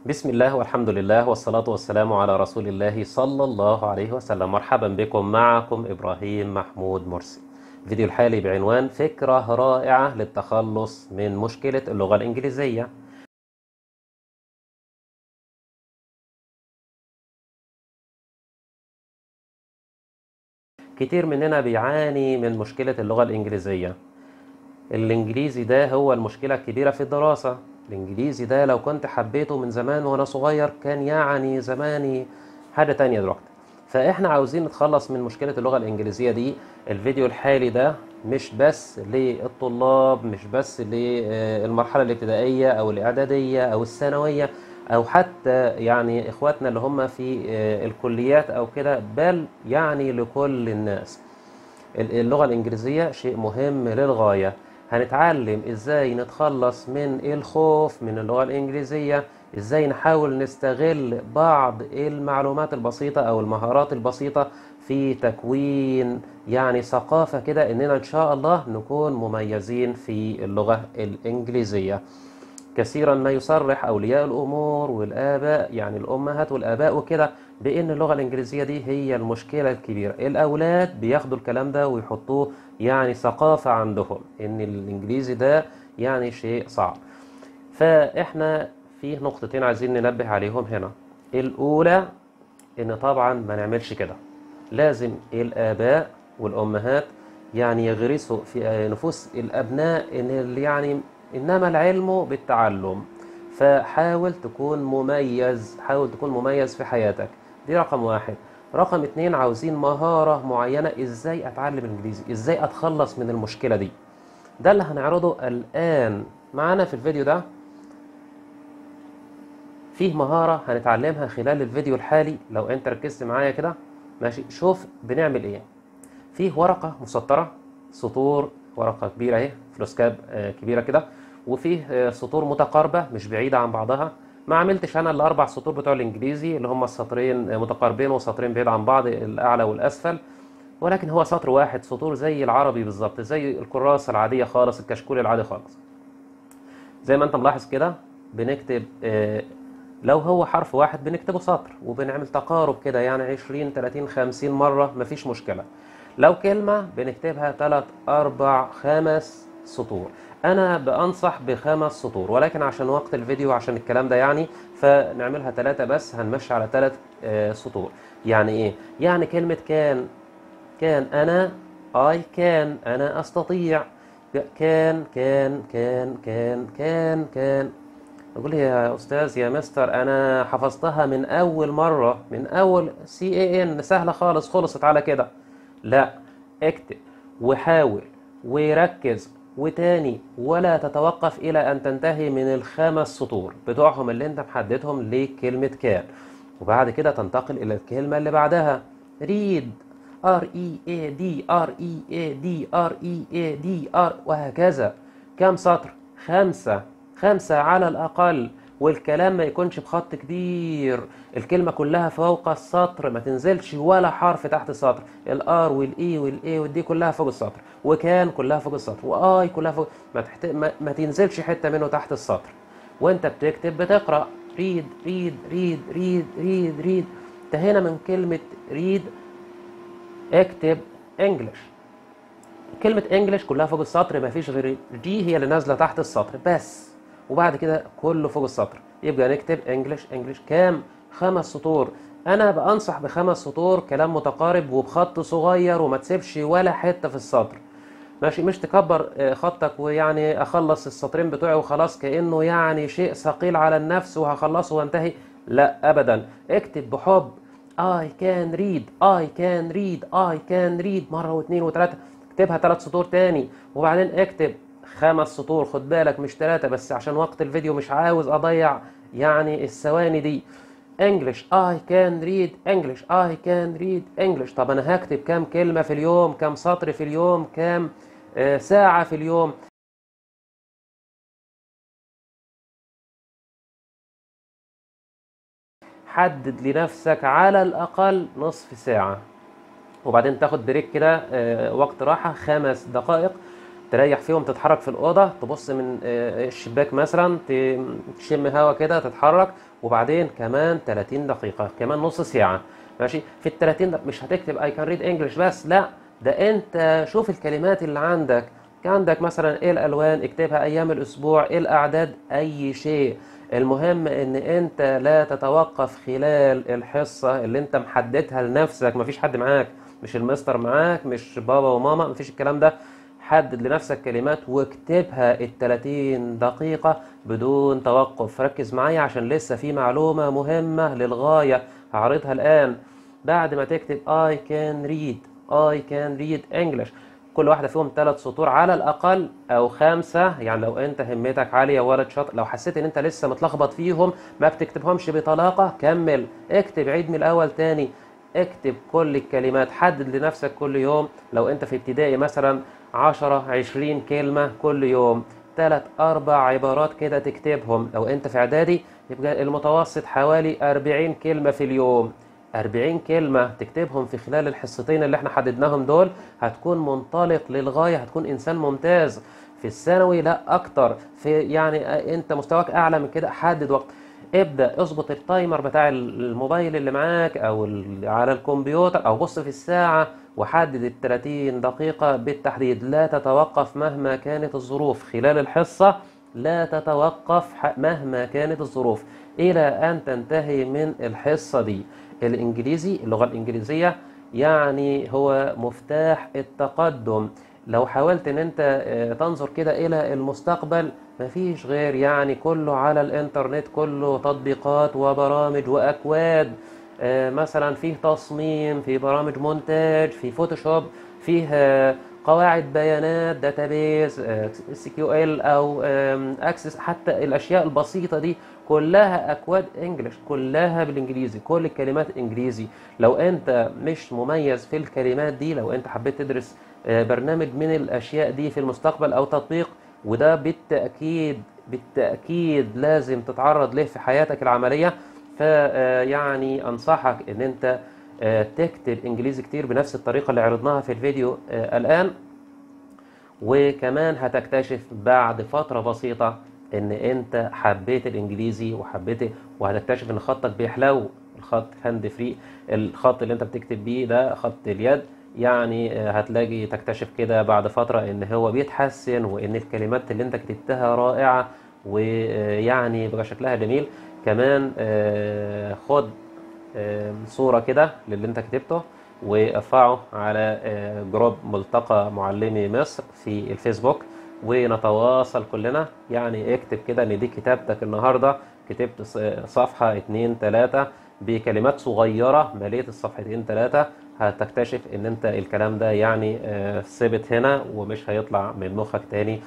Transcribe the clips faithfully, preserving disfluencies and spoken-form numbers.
بسم الله والحمد لله والصلاة والسلام على رسول الله صلى الله عليه وسلم. مرحبا بكم، معكم إبراهيم محمود مرسي. الفيديو الحالي بعنوان فكرة رائعة للتخلص من مشكلة اللغة الإنجليزية. كتير مننا بيعاني من مشكلة اللغة الإنجليزية. الإنجليزي ده هو المشكلة الكبيرة في الدراسة. الإنجليزي ده لو كنت حبيته من زمان وأنا صغير كان يعني زماني حاجة تانية دلوقتي. فإحنا عاوزين نتخلص من مشكلة اللغة الإنجليزية دي. الفيديو الحالي ده مش بس للطلاب، مش بس للمرحلة الابتدائية أو الإعدادية أو الثانوية أو حتى يعني إخواتنا اللي هم في الكليات أو كده، بل يعني لكل الناس. اللغة الإنجليزية شيء مهم للغاية. هنتعلم إزاي نتخلص من الخوف من اللغة الإنجليزية، إزاي نحاول نستغل بعض المعلومات البسيطة أو المهارات البسيطة في تكوين يعني ثقافة كده إننا إن شاء الله نكون مميزين في اللغة الإنجليزية. كثيرا ما يصرح أولياء الأمور والآباء، يعني الأمهات والآباء وكده، بأن اللغة الإنجليزية دي هي المشكلة الكبيرة. الأولاد بياخدوا الكلام ده ويحطوه يعني ثقافة عندهم إن الإنجليزي ده يعني شيء صعب. فإحنا في نقطتين عايزين ننبه عليهم هنا. الأولى إن طبعا ما نعملش كده. لازم الآباء والأمهات يعني يغرسوا في نفوس الأبناء إن اللي يعني إنما العلم بالتعلم. فحاول تكون مميز، حاول تكون مميز في حياتك. دي رقم واحد. رقم اتنين، عاوزين مهارة معينة إزاي أتعلم الإنجليزي، إزاي أتخلص من المشكلة دي. ده اللي هنعرضه الآن معنا في الفيديو ده. فيه مهارة هنتعلمها خلال الفيديو الحالي. لو انت ركزت معايا كده ماشي، شوف بنعمل ايه. فيه ورقة مسطرة، سطور، ورقة كبيرة اهي، فلوسكاب آه كبيرة كده، وفيه آه سطور متقاربة مش بعيدة عن بعضها. ما عملتش انا الاربع سطور بتوع الانجليزي اللي هم السطرين آه متقاربين وسطرين بعيد عن بعض، الاعلى والاسفل، ولكن هو سطر واحد، سطور زي العربي بالظبط، زي الكراسة العادية خالص، الكشكول العادي خالص. زي ما انت ملاحظ كده بنكتب آه لو هو حرف واحد بنكتبه سطر، وبنعمل تقارب كده يعني عشرين تلاتين خمسين مرة، مفيش مشكلة. لو كلمة بنكتبها تلات أربع خمس سطور. أنا بأنصح بخمس سطور، ولكن عشان وقت الفيديو عشان الكلام ده يعني فنعملها تلاتة بس، هنمشي على تلات آه سطور. يعني إيه؟ يعني كلمة كان، كان أنا I can، أنا أستطيع. كان كان كان كان كان كان أقول لي يا أستاذ يا مستر أنا حفظتها من أول مرة، من أول سي اي ان سهلة خالص، خلصت على كده. لا، اكتب وحاول وركز وتاني، ولا تتوقف إلى أن تنتهي من الخمس سطور بتوعهم اللي أنت محددهم لكلمة كان. وبعد كده تنتقل إلى الكلمة اللي بعدها ريد، ار اي اي دي ار اي اي دي ار اي اي دي ار، وهكذا. كم سطر؟ خمسة. خمسة على الأقل، والكلام ما يكونش بخط كبير. الكلمة كلها فوق السطر، ما تنزلش ولا حرف تحت السطر. الار والاي والاي والدي كلها فوق السطر، وكان كلها فوق السطر، واي كلها فوق. ما, تحت... ما... ما تنزلش حتة منه تحت السطر. وانت بتكتب بتقرأ ريد ريد ريد ريد ريد ريد. انتهينا من كلمة ريد. اكتب انجلش. كلمة انجلش كلها فوق السطر، مفيش غير دي هي اللي نازلة تحت السطر بس، وبعد كده كله فوق السطر. يبقى نكتب انجلش انجلش. كام؟ خمس سطور. انا بأنصح بخمس سطور، كلام متقارب وبخط صغير، وما تسيبش ولا حتة في السطر. ماشي، مش تكبر خطك ويعني اخلص السطرين بتوعي وخلاص كأنه يعني شيء ثقيل على النفس وهخلصه وانتهي. لا ابدا، اكتب بحب. I can read I can read I can read مرة واثنين وثلاثة. اكتبها ثلاث سطور تاني، وبعدين اكتب خمس سطور. خد بالك مش ثلاثة بس، عشان وقت الفيديو مش عاوز اضيع يعني الثواني دي. English I can read English I can read English. طب انا هكتب كام كلمة في اليوم، كام سطر في اليوم، كام آه ساعة في اليوم؟ حدد لنفسك على الأقل نصف ساعة، وبعدين تاخد بريك كده آه وقت راحة خمس دقائق، تريح فيهم، تتحرك في الأوضة، تبص من آه، الشباك مثلا، ت- تشم هوا كده، تتحرك. وبعدين كمان ثلاثين دقيقة، كمان نص ساعة. ماشي. في ال ثلاثين دقيقة مش هتكتب I can read English بس، لا، ده انت شوف الكلمات اللي عندك. عندك مثلا ايه الالوان، اكتبها، ايام الاسبوع، ايه الاعداد، اي شيء. المهم ان انت لا تتوقف خلال الحصة اللي انت محددها لنفسك، مفيش حد معاك، مش المستر معاك، مش بابا وماما، مفيش الكلام ده. حدد لنفسك كلمات واكتبها ال ثلاثين دقيقة بدون توقف. ركز معايا عشان لسه في معلومة مهمة للغاية هعرضها الآن. بعد ما تكتب I can read I can read English، كل واحدة فيهم ثلاث سطور على الأقل أو خمسة. يعني لو أنت همتك عالية ولد شاطر، لو حسيت إن أنت لسه متلخبط فيهم ما بتكتبهمش بطلاقة، كمل اكتب، عيد من الأول تاني. اكتب كل الكلمات، حدد لنفسك كل يوم. لو أنت في ابتدائي مثلا عشرة عشرين كلمة كل يوم، ثلاث أربع عبارات كده تكتبهم. لو أنت في إعدادي يبقى المتوسط حوالي أربعين كلمة في اليوم. أربعين كلمة تكتبهم في خلال الحصتين اللي احنا حددناهم دول، هتكون منطلق للغاية، هتكون إنسان ممتاز. في الثانوي لا أكتر، في يعني أنت مستواك أعلى من كده، حدد وقت. ابدأ اظبط التايمر بتاع الموبايل اللي معاك أو ال- على الكمبيوتر، أو بص في الساعة وحدد ال ثلاثين دقيقة بالتحديد. لا تتوقف مهما كانت الظروف خلال الحصة، لا تتوقف ح- مهما كانت الظروف إلى أن تنتهي من الحصة دي. الإنجليزي، اللغة الإنجليزية يعني هو مفتاح التقدم. لو حاولت ان انت آه، تنظر كده الى المستقبل، مفيش غير يعني كله على الانترنت، كله تطبيقات وبرامج واكواد. آه، مثلا فيه تصميم، في برامج مونتاج، في فوتوشوب، فيه آه، قواعد بيانات، داتابيز، اس كيو ال او اكسس. حتى الاشياء البسيطه دي كلها اكواد انجلش، كلها بالانجليزي، كل الكلمات انجليزي. لو انت مش مميز في الكلمات دي، لو انت حبيت تدرس آه، برنامج من الاشياء دي في المستقبل او تطبيق، وده بالتاكيد بالتاكيد لازم تتعرض له في حياتك العمليه، فيعني انصحك ان انت آه، تكتب انجليزي كتير بنفس الطريقه اللي عرضناها في الفيديو آه، الان. وكمان هتكتشف بعد فترة بسيطة ان انت حبيت الانجليزي وحبيت، وهتكتشف ان خطك بيحلو. الخط هاند فري، الخط اللي انت بتكتب بيه ده خط اليد، يعني آه، هتلاقي تكتشف كده بعد فترة ان هو بيتحسن، وان الكلمات اللي انت كتبتها رائعة، ويعني بقى شكلها جميل. كمان آه، خد آه، صورة كده للي انت كتبته وارفعه على آه، جروب ملتقى معلمي مصر في الفيسبوك، ونتواصل كلنا. يعني اكتب كده ان دي كتابتك النهاردة، كتبت ص- صفحة اتنين تلاتة بكلمات صغيرة، مليت الصفحتين تلاتة. هتكتشف ان انت الكلام ده يعني آه، ثبت هنا ومش هيطلع من مخك تاني.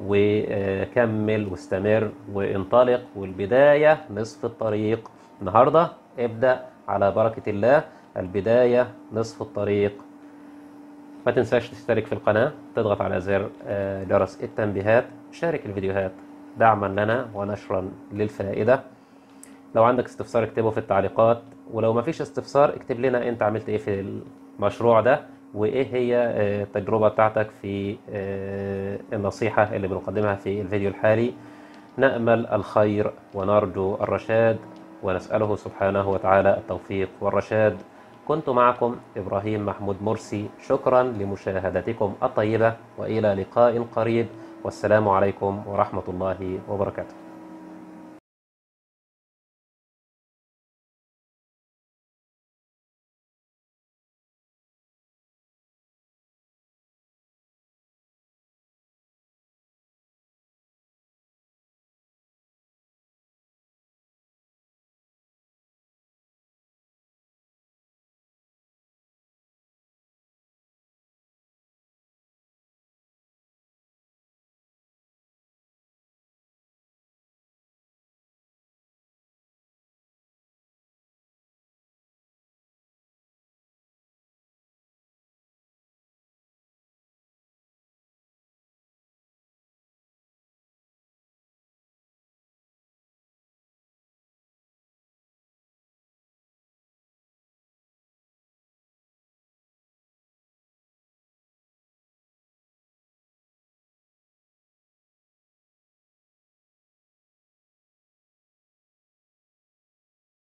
وكمل واستمر وانطلق، والبداية نصف الطريق. النهاردة ابدأ على بركة الله، البداية نصف الطريق. ما تنساش تشترك في القناة، تضغط على زر آه، جرس التنبيهات، شارك الفيديوهات دعما لنا ونشرا للفائدة. لو عندك استفسار اكتبه في التعليقات، ولو ما فيش استفسار اكتب لنا انت عملت ايه في المشروع ده، وايه هي آه، التجربة بتاعتك في آه، النصيحة اللي بنقدمها في الفيديو الحالي. نأمل الخير ونرجو الرشاد، ونسأله سبحانه وتعالى التوفيق والرشاد. كنت معكم إبراهيم محمود مرسي، شكرا لمشاهدتكم الطيبة، وإلى لقاء قريب، والسلام عليكم ورحمة الله وبركاته.